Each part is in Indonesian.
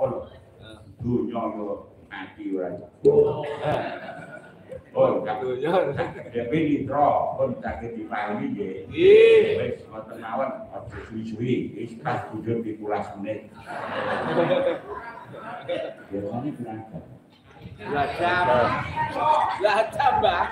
pun dunya yo mati ora. Oh, dunya. Ya pinitro pun sakit diparingi nggih. Nggih. Wis ngoten mawon aja suwi-suwi, wis pas bujur 17 menit. Biasane pirang jam? 2 jam. 2 jam, Mbak.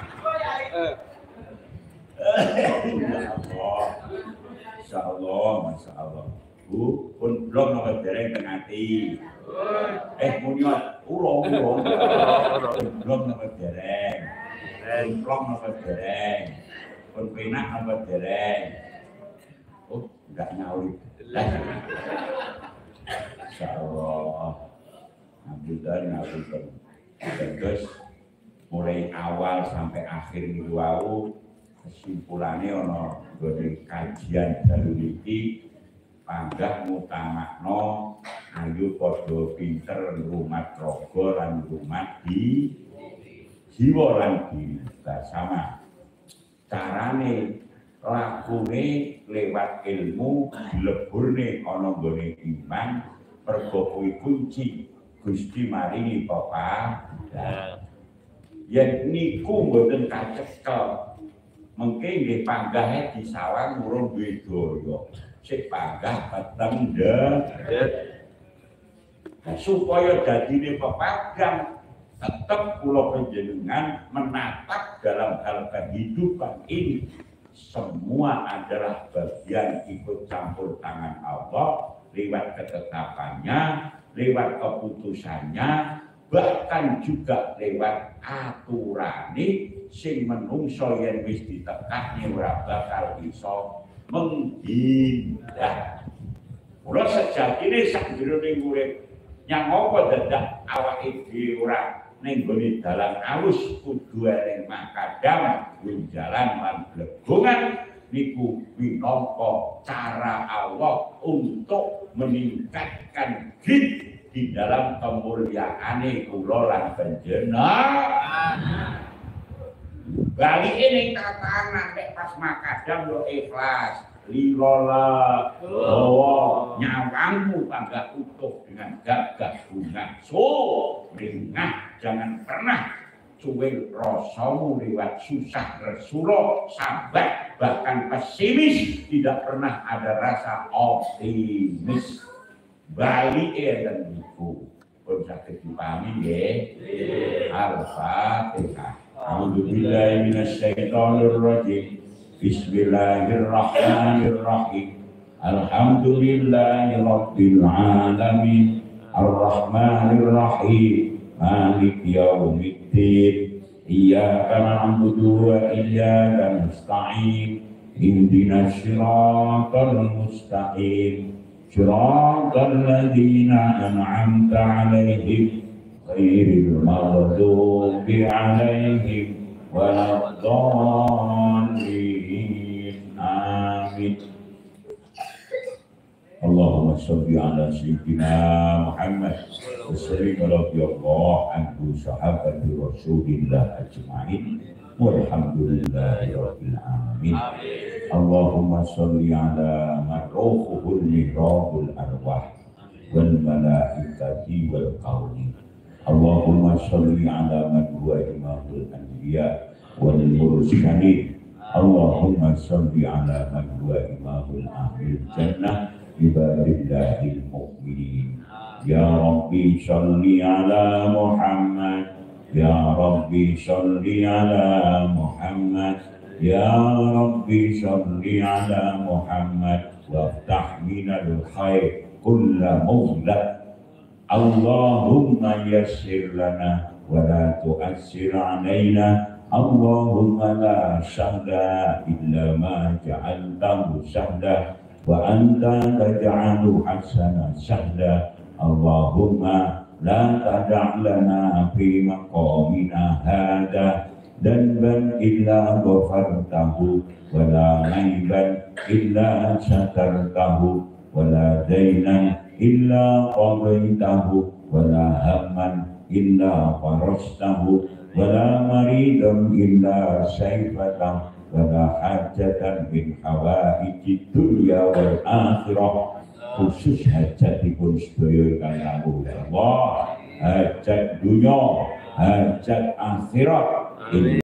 Insyaallah, masyaallah. Bu, pun belum nomor dereng tengah hati. Munyot, ulo. Belum nomor dereng. Belum nomor dereng. Pun penak nomor dereng. Oh, enggak nyauri. Insyaallah. Alhamdulillah. Terus mulai awal sampai akhir niku wau kesimpulannya ono nggone kajian dalu iki panggah mutamakno ayo padha pinter ngrumat raga lan ngrumat di jiwa lan di sama carane lakune lewat ilmu dileburne ana nggone iman pergo kuwi kunci Gusti maringi papa yen niku mboten kacekel mengke nggih panggahe disawang urung duwe daya sik panggah peteng supaya dadine pepagang tetap kula panjenengan menatap dalam hal kehidupan ini semua adalah bagian ikut campur tangan Allah lewat ketetapannya lewat keputusannya bahkan juga lewat aturane sing menungso yen wis ditekakne ora bakal iso menghindar. Kula sejatine sak jroning urip nyang apa dadak awake dhewe ora ning gone dalan alus kudu eling makadam jalan lan blegongan niku minangka cara Allah untuk meningkatkan git di dalam kemuliaane kula lan panjenengan. Bali ini tatanan nek pas makadam yo ikhlas, lirola, nyawangmu bangga utuh dengan gagah bunga. Ringah jangan pernah cuwil rasamu lewat susah resuro, sabar bahkan pesimis, tidak pernah ada rasa optimis. Bali dan buku pun sakit dipahami nggih. Al-Fatihah. A'udzubillahi minasyaitonir rajim. Bismillahirrahmanirrahim. Alhamdulillahi rabbil alamin. Ar-Rahmanir Rahim. Maliki yaumiddin. Iyyaka na'budu wa iyyaka nasta'in. Ihdinas siratal mustaqim. صراط الذين أنعمت عليهم غير المغضوب عليهم ولا الضالين آمين اللهم صل على سيدنا محمد وسلم رضي الله عنه صحابة رسول الله أجمعين والحمد لله رب العالمين اللهم صل على من روحه المهراب الأرواح والملائكة والكون اللهم صل على من هو إمام الأنبياء والمرسلين اللهم صل على من هو إمام أهل الجنة عباد الله المؤمنين يا ربي صل على محمد يا ربي صل على محمد يا ربي صل على محمد وافتح من الخير كل مغلق اللهم يسر لنا ولا تؤثر علينا اللهم لا سهل إلا ما جعلته سهلا وأنت تجعل حسن سهلا اللهم لا تدع لنا في مقامنا هذا ذنبا إلا غفرته ولا عيبا إلا سترته ولا دينا إلا قضيته ولا هما إلا فرجته ولا مريضا إلا شفيته ولا حاجة من حوائج الدنيا والآخرة khusus hajatipun sedaya ingkang rawuh Allah, hajat dunya, hajat akhirat.